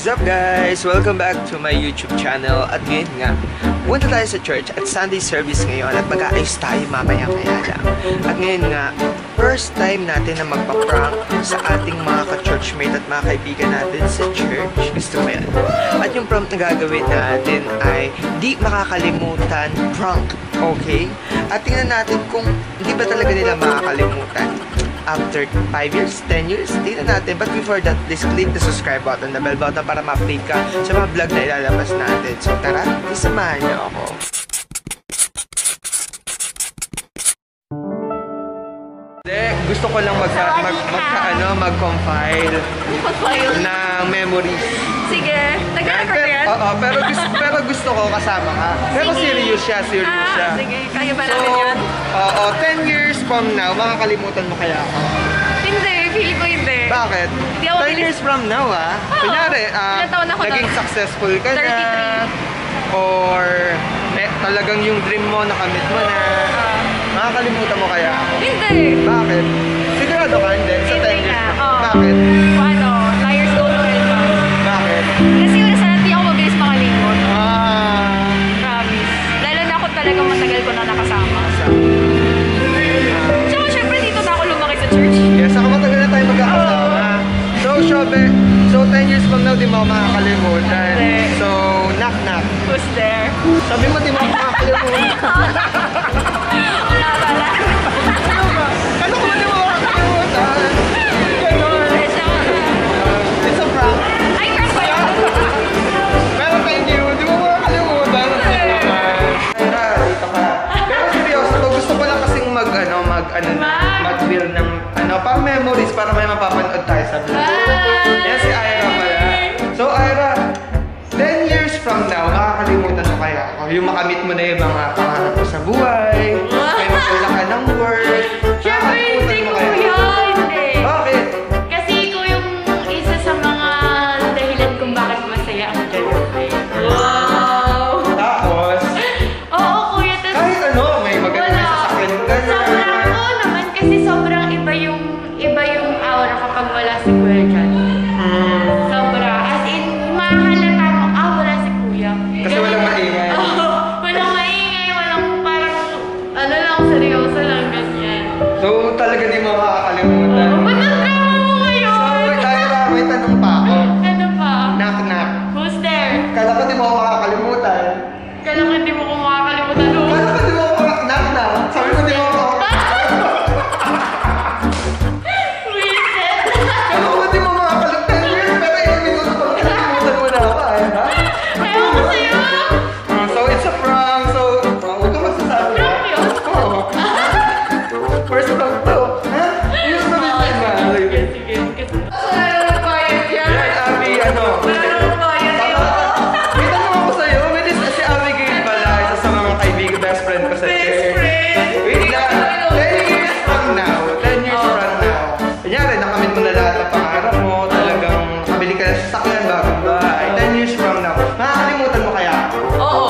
What's up guys? Welcome back to my YouTube channel. At ngayon nga, punta tayo sa church at Sunday service ngayon at mag-aayos tayo mamaya-maya lang. At ngayon nga, first time natin na magpa-prank sa ating mga ka-churchmate at mga kaibigan natin sa church. Gusto mo yan? At yung prank na gagawin natin ay di makakalimutan prank. Okay? At tingnan natin kung hindi ba talaga nila makakalimutan. After 5 years, 10 years, tingnan natin. But before that, please click the subscribe button, the bell button para ma-update ka sa mga vlog na ilalabas natin. So tara, isamahan niyo ako. Gusto ko lang mag-compile ng memories. Sige, nag-record yan? Oo, pero gusto ko kasama ka. Pero serious siya. Sige, kaya ba natin yun? Oo, 10 years from now, makakalimutan mo kaya ako? Hindi, feeling ko hindi. Bakit? 10 years from now, kunyari, naging successful ka na, or talagang yung dream mo, nakamit mo na, makakalimutan mo kaya ako? Hindi. Bakit? Sigurado ka, hindi? Sa 10 years na. Bakit? Ano, liars go to hell. Bakit? Kasi sa hindi ako mabilis makalimot. Promise. Lalo na ako talagang matagal ko na nakasama. Tsaka syempre dito na ako lumaki sa church. Yes, ako matagal na tayo magkakasama. So 10 years from now, di mo makakalimutan. So, knock knock. Who's there? Sabi mo, di mo makakalimutan. Wala pala. Ano ba? Ano ko ba di mo makakalimutan? Ganon. It's a prank. Ay, prank ba yun? Pero thank you, di mo makakalimutan. Tara, dito ka. Pero seryoso, gusto ko lang kasing mag-build ng pang memories para may mapapanood tayo sa vlog. Yan si Ira pala. So Ira, 10 years from now, makakalimutan mo kaya ako? Yung makamit mo na yung mga pangarap mo sa buhay, may magkula ka ng work. Siyempre hindi ko yun. Bakit? Kasi ko yung isa sa mga dahilan kung bakit masaya ang dalawa. Wow! Tapos? Oo, kuya. Kahit ano, may magandang sasakyan ka na. Oo naman, kasi sobrang iba yung aura kapag wala si kuya dyan. Sobra. As in, mahalata mo, wala si kuya. Kasi walang maingay. Walang maingay, walang parang, lang, seryoso lang, ganyan. So talaga di mo makakalimutan. Ba't ang drama mo ngayon? So Ira, may tanong pa ako. Ano pa? Knock knock. Who's there? Kala ko di mo ako makakalimutan. Kala ko hindi mo ko makakalimutan. Kala ko di mo ako knock knock. Sabi ko di mo ako. Kala ko di mo makakalimutan. 10 years, pero ilang minuto pa makakalimutan mo na ako. Ewan ko sa'yo. So it's a prank. So huwag ka magsasabi. Prank yun? Oo. First prank to. Use mo din sa Sige. Wala nang bayad yan. Yan, Abby, Wala nang bayad yan. May tanong ako sa'yo. May si Abigail pala, isa sa mga kaibigan, best friend ko sa church. Wait lang. 10 years from now. Kanyari, nakamit mo na lahat ng pangarap mo. Talagang nakabili ka na sa sakyan, bagong bahay. 10 years from now. Makakalimutan mo kaya ako? Oo.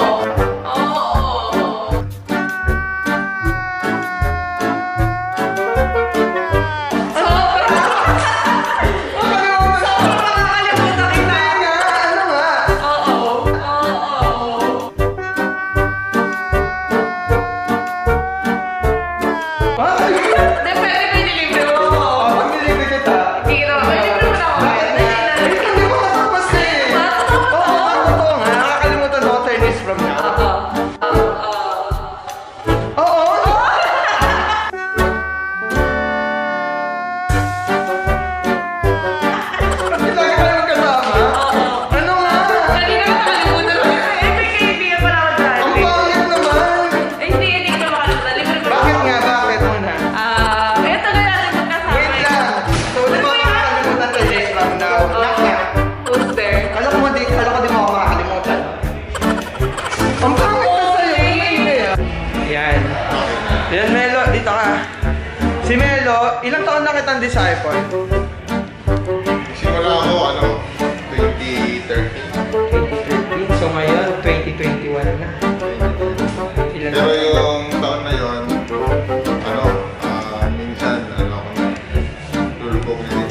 Yan, Melo, dito ka. Si Melo, ilang taon na kitang disciple? Simula ako, 2013. 2013. So ngayon, 2021 na. Ilan Pero yung taon na yun, minsan, tulog ko daw.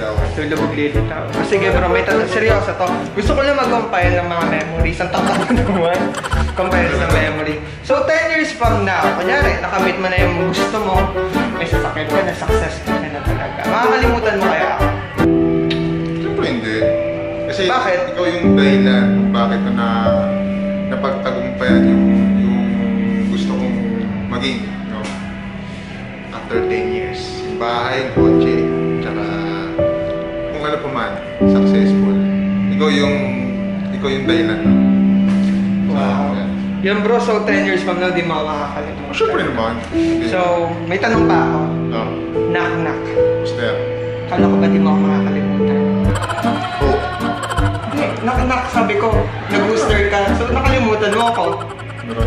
lubog lilitaw. Sige bro, may seryoso to. Gusto ko lang mag-compile ng mga memories. Ang tapat mo naman. Compile ng memory. So 10 years from now, kunyari, nakamit mo na yung gusto mo, may sasakit ka na, successful ka na talaga. Makakalimutan mo kaya ako? Siyempre hindi. Kasi Bakit? ikaw yung dahilan kung bakit ko na napagtagumpayan yung gusto kong maging, no? After 10 years. Yung bahay, yung kotse, tsaka kung ano pa man, successful. Ikaw yung dahilan, no? Wow. Yan bro, so 10 years from now, di mo makakalimutan. Siyempre naman. So, may tanong pa ako. Oh, Knock knock. Mister. Kala ko ba di mo ako makakalimutan? Oh. Hindi, knock knock sabi ko. Nag-booster ka. So, nakalimutan mo ako. Meron.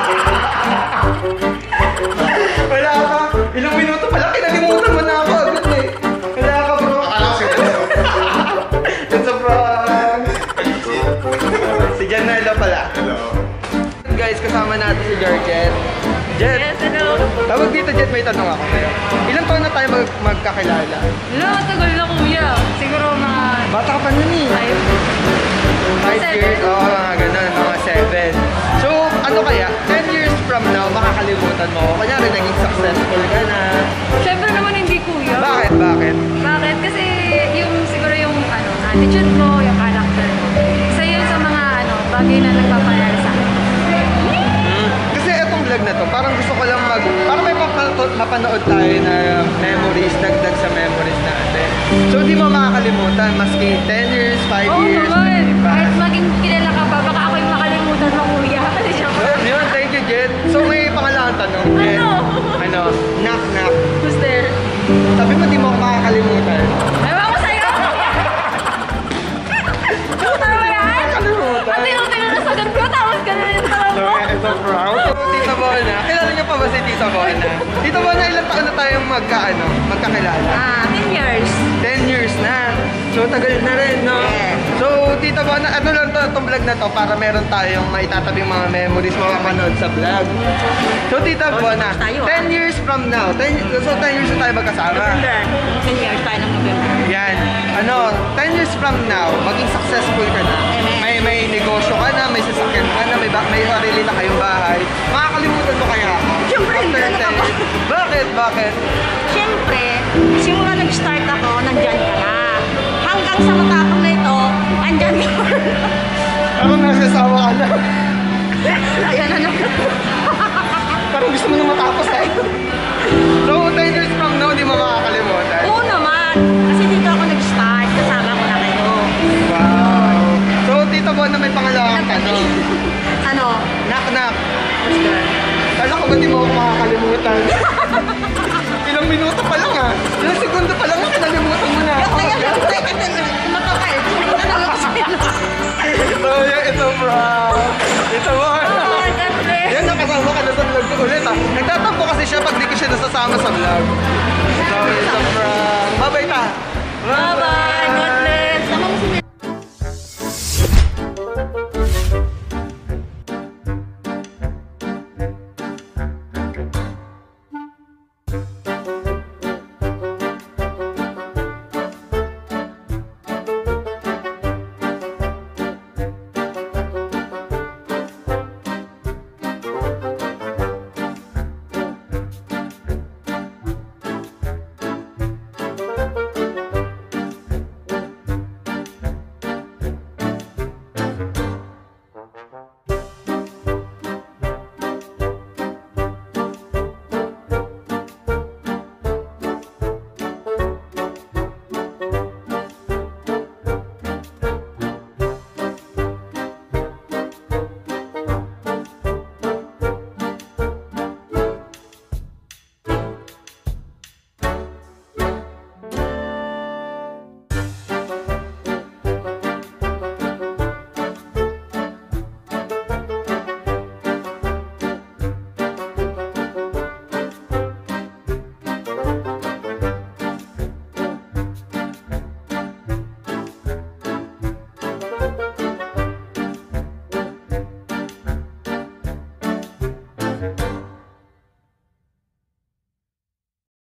Wala ka. Ilang minuto pala, kinalimutan mo na ako. Agad eh. Wala ka bro. Akala ko siya. It's a prank. Si Janela pala. Hello. Guys, kasama natin si Georgette. Jet, Yes, hello. tawag dito Jet, may tanong ako ngayon. Ilang taon na tayo magkakilala? Hello, tagal na kuya. Siguro mga... Bata ka pa nun eh. 5 years? Oo, mga ganun, mga 7. So, ano kaya, 10 years from now, makakalimutan mo ako. Kanyari, naging successful ka na. Siyempre naman hindi kuya. Bakit? Bakit? Bakit? Kasi yung siguro yung attitude mo, yung character mo. Isa yun sa mga bagay na nagpapayar sa akin. Kasi etong vlog na to, parang gusto ko lang parang may mapanood tayo na memories, dagdag sa memories natin. So, di mo makakalimutan, maski 10 years, 5 Oo years, naman. diba? Kahit maging kilala ka pa, baka ako yung makalimutan mo kuya. Kasi syempre. Yun, thank you, Jet. So, may pangalawang tanong, Jet. Ano? Knock, knock. Who's there? Sabi mo, di mo ako makakalimutan. Ewan ko sa'yo! Ano ba yan? Makakalimutan. At tinutino na sagot ko, tapos ganun yung tanong So, mo. ito, proud. Tita Bona. Kilala niyo pa ba si Tita Bona? Tita Bona, ilang taon na tayong magkakilala? 10 years. 10 years na. So, tagal na rin, no? Yeah. So, Tita Bona, ano lang to, itong vlog na to para meron tayong maitatabing mga memories mapapanood sa vlog. So, Tita Bona, tayo, 10 years from now, 10 years na tayo magkasama. 10 years tayo ng November. Yan. 10 years from now, maging successful ka na. May negosyo ka na, may sasakyan ka na, may sarili na kayong bahay. Makakalimutan mo kaya ako? Siyempre, hindi After na 10 years. Bakit? Bakit? Siyempre, simula nag-start ako, nandyan ka na. Hanggang sa matapang na ito, andyan ka pa. Parang nasasawa ka na. Ayan na naman. Parang gusto mo na matapos eh. So, 10 years from now, di mo makakalimutan. Oo naman. Kasi dito ako nag-start, kasama ko na kayo. Wow. So, Tita Bona, may pangalawang tanong. Ano? Knock, knock. Kala ko ba di mo ako makakalimutan? Ilang minuto pa lang ah. Ilang segundo pa lang kinalimutan mo na ako. Kaya syempre, kasi matapay. Ano ko sa'yo? So, yan, ito bro. Ito mo. Oo, syempre. Yan, nakasama ka na sa vlog ko ulit ah. Nagtatampo kasi siya pag di ko siya nasasama sa vlog. So, ito bro. Bye-bye ta. Bye-bye.